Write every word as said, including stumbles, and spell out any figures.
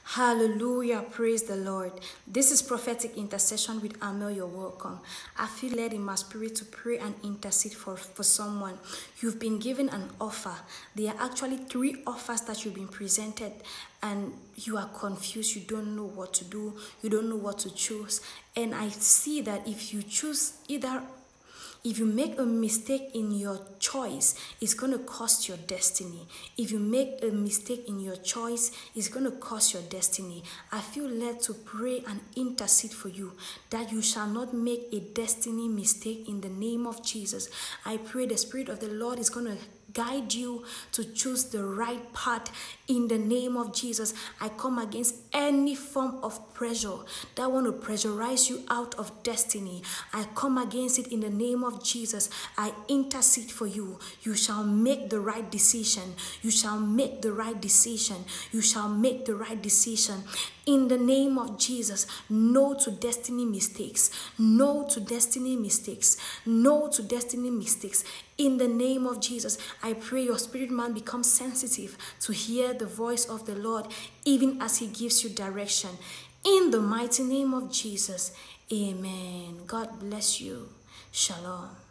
Hallelujah, praise the Lord. This is prophetic intercession with Amel. You're welcome. I feel led in my spirit to pray and intercede for, for someone. You've been given an offer. There are actually three offers that you've been presented and you are confused. You don't know what to do. You don't know what to choose. And I see that if you choose either If you make a mistake in your choice, it's going to cost your destiny. If you make a mistake in your choice, it's going to cost your destiny. I feel led to pray and intercede for you that you shall not make a destiny mistake in the name of Jesus. I pray the Spirit of the Lord is going to guide you to choose the right path in the name of Jesus. I come against any form of pressure that want to pressurize you out of destiny. I come against it in the name of Jesus. I intercede for you. You shall make the right decision. You shall make the right decision. You shall make the right decision. In the name of Jesus, no to destiny mistakes. No to destiny mistakes. No to destiny mistakes. In the name of Jesus, I pray your spirit man becomes sensitive to hear the voice of the Lord, even as he gives you direction. In the mighty name of Jesus, amen. God bless you. Shalom.